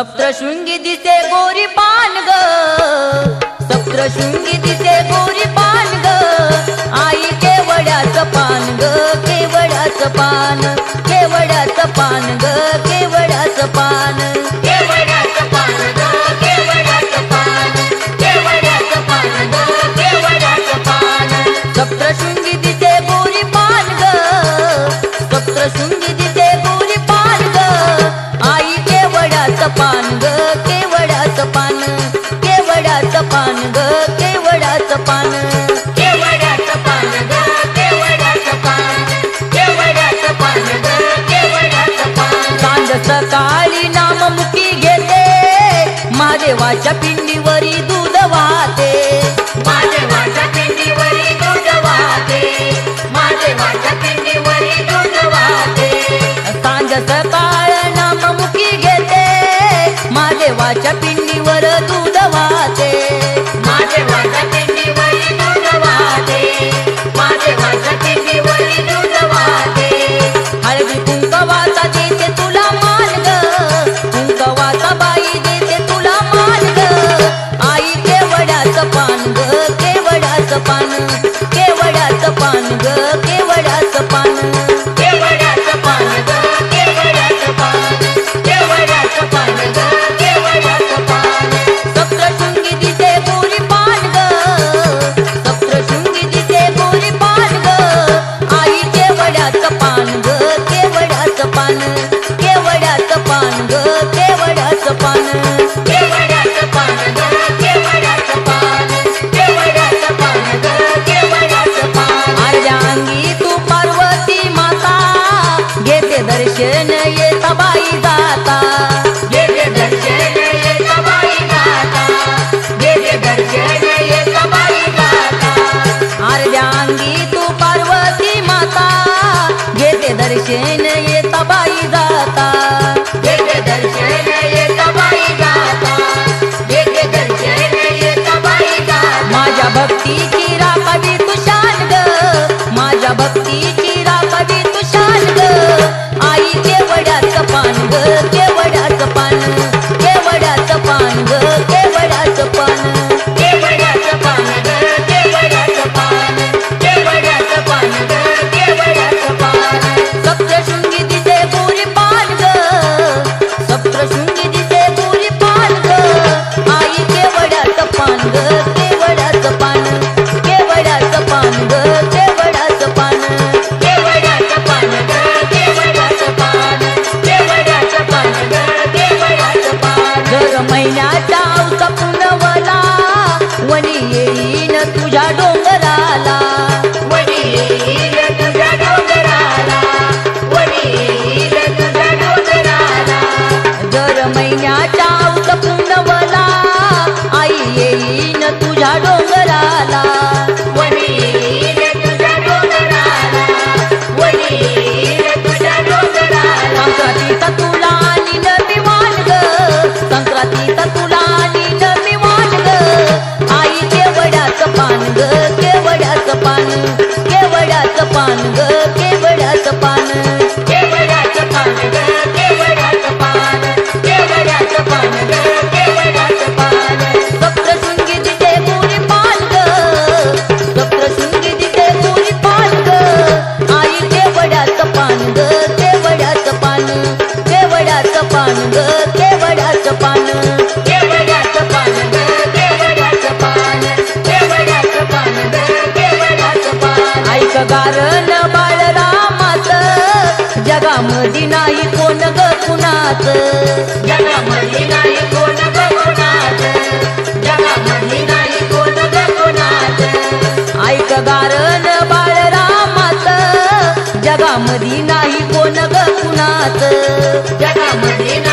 सप्तशृंगी दिसे गोरी पान ग, सप्तशृंगी दिसे गोरी पान ग, आई केवड्याचं पान ग, केवड्याचं पान, केवड्याचं पान ग, केवड्याचं पान, केवड्याचं पान ग, केवड्याचं पान, केवड्याचं पान ग, केवड्याचं पान. सप्तशृंगी दिसे गोरी पान ग, सप्तशृंगी दिसे गोरी पान ग, आई केवड्याचं पान ग, केवड्याचं पान, केवड्याचं पान ग, केवड्याचं पान, केवड्याचं पान ग, केवड्याचं पान, केवड्याचं पान ग, केवड्याचं पान. सांज सकाळी नाममुखी घेते, महादेवाच्या पिंडीवरी दूध वाहते, महादेवाच्या पिंडीवरी दूध वाहते, महादेवाच्या पिंडीवरी दूध वाहते. सांज सकाळ नाममुखी घेते, महादेवाच्या पिंडीवर दूध वाहते, महादेवाच्या पिंडीवरी दूध वाहते, महादेवाच्या पिंडीवरी दूध वाहते. हळदी कुंकवाचा देते तुला मान ग, कुंकवाचा बाई देते तुला मान ग, आई केवड्याचं पान ग, केवड्याचं पान, केवड्याचं पान ग, केवड्याचं पान, केवड्याचं पान ग, केवड्याचं पान, केवड्याचं पान ग, केवड्याचं पान. सप्तशृंगी दिसे गोरी पान ग, सप्तशृंगी दिसे गोरी पान ग, आई केवड्याचं पान ग, केवड्याचं पान, केवड्याचं पान ग, केवड्याचं पान, केवड्याचं पान ग, केवड्याचं पान, केवड्याचं पान ग, केवड्याचं पान. आर्या अंगी तू पार्वती माता, घेते दर्शन येता बाई जाता, घेते दर्शन येता बाई जाता, घेते दर्शन येता बाई जाता. आर्या अंगी तू पार्वती माता, घेते दर्शन येता बाई जाता, घेते दर्शन येता बाई जाता, घेते दर्शन येता बाई जाता. माझ्या भक्तीची राखावी तू शान ग, माझ्या भक्तीची राखावी तू शान ग, आई केवड्याचं पान ग, केवड्याचं पान, केवड्याचं पान ग, केवड्याचं पान, केवड्याचं पान ग, केवड्याचं पान, केवड्याचं पान ग, केवड्याचं पान. सप्तशृंगी दिसे गोरी पान ग, सप्तशृंगी दिसे गोरी पान ग, आई केवड्याचं पान ग, केवड्याचं पान, केवड्याचं पान ग, केवड्याचं पान, केवड्याचं पान ग, केवड्याचं पान, केवड्याचं पान ग, केवड्याचं पान. दर महिन्याच्या औसा पुनवला, वनी येईन तुझ्या डोंगराला, वनी येईन तुझ्या डोंगराला, वनी येईन तुझ्या डोंगराला. दर महिन्याच्या औसा पुनवला, आई येईन तुझ्या डोंगराला, वनी येईन तुझ्या डोंगराला, वनी येईन तुझ्या डोंगराला. संक्रांतीचा तुला आणि नवी मान ग, संक्रांतीचा तुला आणि नवी मान ग, आई केवड्याचं पान ग, केवड्याचं पान, केवड्याचं पान ग, केवड्याचं पान, केवड्याचं पान ग, केवड्याचं पान, केवड्याचं पान ग, केवड्याचं पान. सप्तशृंगी दिसे गोरी पान ग, सप्तशृंगी दिसे गोरी पान ग, आई केवड्याचं पान ग, केवड्याचं पान, केवड्याचं पान ग, केवड्याचं पान, केवड्याचं पान ग, केवड्याचं पान, केवड्याचं पान ग, केवड्याचं पान. ऐक गारण बाळरामाचं, जगामध्ये नाही कोण ग कुणाचं, जगामध्ये नाही कोण ग कुणाचं, जगामध्ये नाही कोण ग कुणाचं. ऐक गारण बाळरामाचं, जगामध्ये नाही कोण ग कुणाचं, जगामध्ये